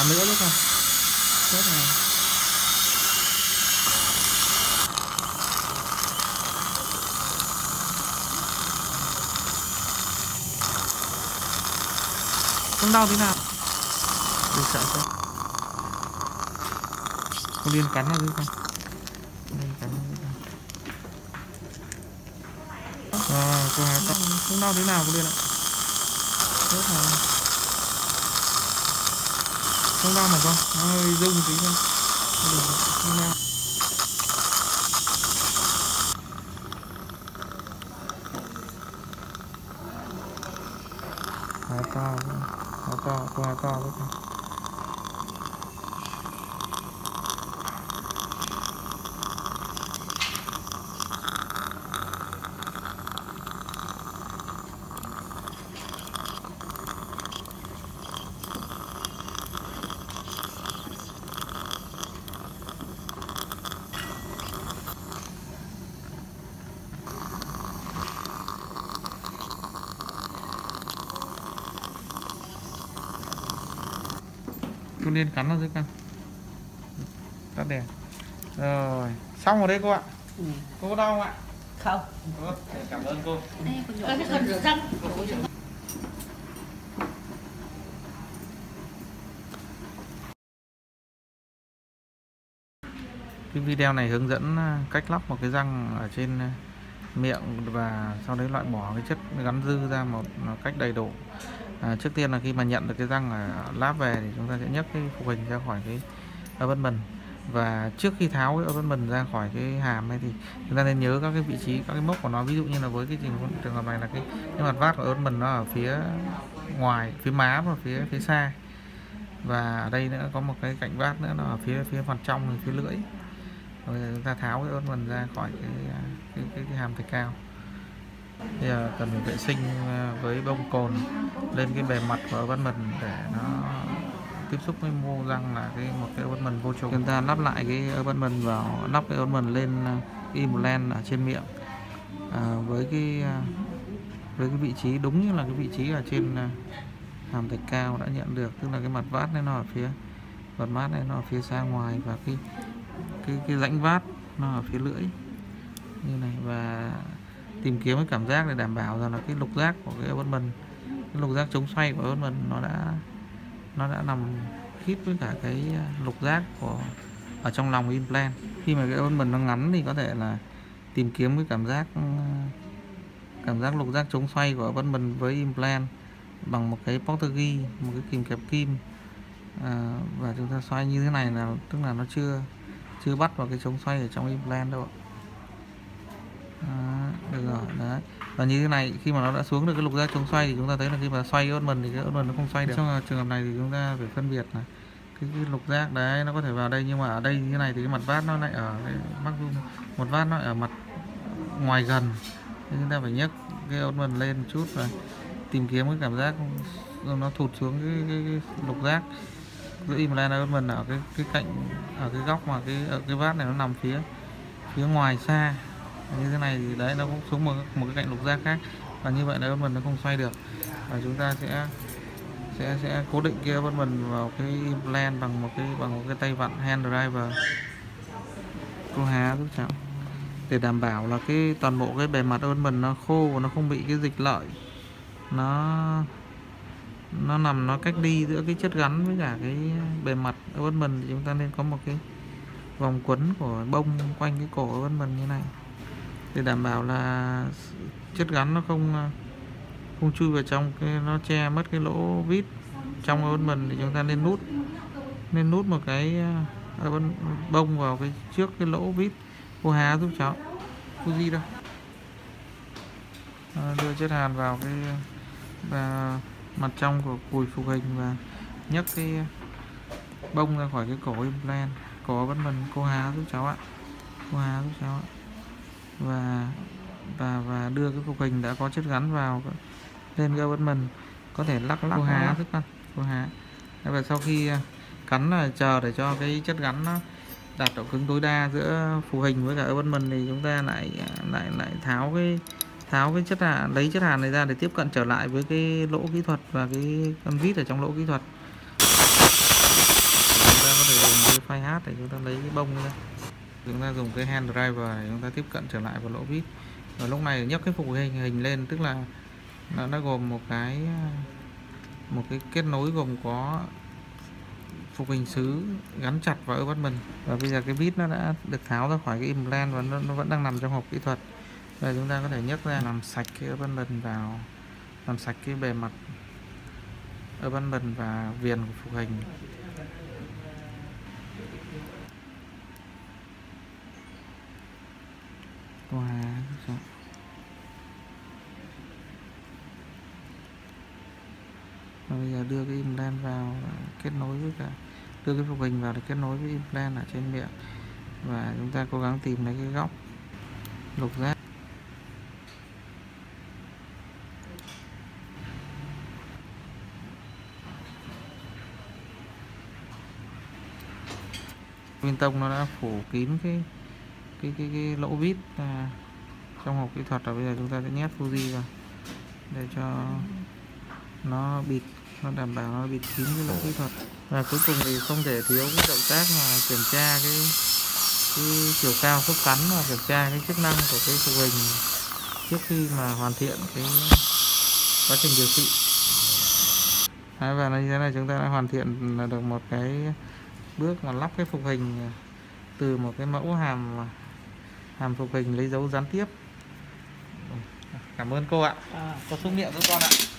nữa chứ không. Chết rồi. Không đau thế nào. Đừng sợ chứ. Con Liên cắn nó chứ không. Liên cắn nó chứ không. Cô Hà không đau thế nào cô Liên ạ. Chết rồi. Không đau mà con. Nó hơi rung tí thôi. Không đau. Hà to. Hà to. Cô Hà to với con. Cô Liên cắn nó dưới con. Tắt đèn. Rồi, xong rồi đấy cô ạ. Cô có đau không ạ? Không. Cảm ơn cô. Cái cần rửa răng. Cái video này hướng dẫn cách lắp một cái răng ở trên miệng và sau đấy loại bỏ cái chất gắn dư ra một cách đầy đủ. Trước tiên là khi mà nhận được cái răng ở láp về thì chúng ta sẽ nhấc cái phục hình ra khỏi cái abutment, và trước khi tháo cái abutment ra khỏi cái hàm này thì chúng ta nên nhớ các cái vị trí, các cái mốc của nó. Ví dụ như là với cái trường hợp này là cái mặt vát của abutment nó ở phía ngoài, phía má và phía xa, và ở đây nữa có một cái cạnh vát nữa nó ở phía mặt trong, phía lưỡi. Rồi chúng ta tháo cái abutment ra khỏi cái hàm thạch cao. Bây giờ cần phải vệ sinh với bông cồn lên cái bề mặt của abutment để nó tiếp xúc với mô răng là một cái abutment vô trùng. Chúng ta lắp lại cái abutment vào, lắp cái abutment lên implant ở trên miệng với cái vị trí đúng như là cái vị trí ở trên hàm thạch cao đã nhận được, tức là cái mặt vát này nó ở phía mặt vát này nó ở phía xa ngoài, và cái rãnh vát nó ở phía lưỡi như này, và tìm kiếm cái cảm giác để đảm bảo rằng là cái lục giác của cái abutment, cái lục giác chống xoay của abutment nó đã nằm khít với cả cái lục giác của ở trong lòng implant. Khi mà cái abutment nó ngắn thì có thể là tìm kiếm cái cảm giác lục giác chống xoay của abutment với implant bằng một cái Portugee, một cái kìm kẹp kim, và chúng ta xoay như thế này là tức là nó chưa bắt vào cái chống xoay ở trong implant đâu ạ. Được rồi, đấy. Và như thế này, khi mà nó đã xuống được cái lục giác chống xoay thì chúng ta thấy là khi mà xoay cái abutment thì cái abutment nó không xoay được. Trong trường hợp này thì chúng ta phải phân biệt là cái lục giác đấy nó có thể vào đây, nhưng mà ở đây như thế này thì cái mặt vát nó lại ở cái maximum, một vát nó ở mặt ngoài gần, nên chúng ta phải nhấc cái abutment lên một chút và tìm kiếm cái cảm giác nó thụt xuống cái lục giác giữa implant abutment ở cái cạnh, ở cái góc mà cái vát này nó nằm phía ngoài xa. Như thế này thì đấy nó cũng xuống một cái cạnh lục giác khác, và như vậy là abutment nó không xoay được, và chúng ta sẽ cố định cái abutment vào cái implant bằng một cái tay vặn hand driver. Cô Hà giúp cháu để đảm bảo là cái toàn bộ cái bề mặt abutment nó khô và nó không bị cái dịch lợi nó nằm, nó cách đi giữa cái chất gắn với cả cái bề mặt abutment, thì chúng ta nên có một cái vòng quấn của bông quanh cái cổ abutment như này để đảm bảo là chất gắn nó không chui vào trong nó che mất cái lỗ vít trong abutment. Thì chúng ta nên nút một cái bông vào cái trước cái lỗ vít. Cô Hà giúp cháu. Cô gì đâu. Đưa chất hàn vào cái mặt trong của cùi phục hình và nhấc cái bông ra khỏi cái cổ implant, cổ abutment. Cô Hà giúp cháu ạ. Cô Hà giúp cháu ạ. Và đưa cái phục hình đã có chất gắn vào lên cái abutment, có thể lắc Cô Hà giúp con. Cô Hà. Và sau khi cắn là chờ để cho cái chất gắn nó đạt độ cứng tối đa giữa phụ hình với cả abutment, thì chúng ta lại tháo cái chất hàn, lấy chất hàn này ra để tiếp cận trở lại với cái lỗ kỹ thuật và cái con vít ở trong lỗ kỹ thuật. phai hát để chúng ta lấy cái bông ra. Chúng ta dùng cái hand driver để chúng ta tiếp cận trở lại vào lỗ vít. Và lúc này nhấc cái phục hình lên, tức là nó đã gồm một cái kết nối gồm có phục hình sứ gắn chặt vào abutment. Và bây giờ cái vít nó đã được tháo ra khỏi cái implant và nó vẫn đang nằm trong hộp kỹ thuật. Bây giờ chúng ta có thể nhấc ra, làm sạch cái abutment vào, làm sạch cái bề mặt abutment và viền của phục hình. Và bây giờ đưa cái implant vào, kết nối với cả đưa cái phục hình vào để kết nối với implant ở trên miệng, và chúng ta cố gắng tìm lấy cái góc lục giác. Viên tông nó đã phủ kín cái lỗ vít trong hộp kỹ thuật, rồi bây giờ chúng ta sẽ nhét Fuji vào để cho nó bịt, nó đảm bảo nó bịt kín cái lỗ kỹ thuật. Và cuối cùng thì không thể thiếu cái động tác mà kiểm tra cái chiều cao khớp cắn và kiểm tra cái chức năng của cái phục hình trước khi mà hoàn thiện cái quá trình điều trị. Và như thế này chúng ta đã hoàn thiện được một cái bước mà lắp cái phục hình từ một cái mẫu hàm phục hình lấy dấu gián tiếp. Cảm ơn cô ạ. Có xúc miệng với con ạ.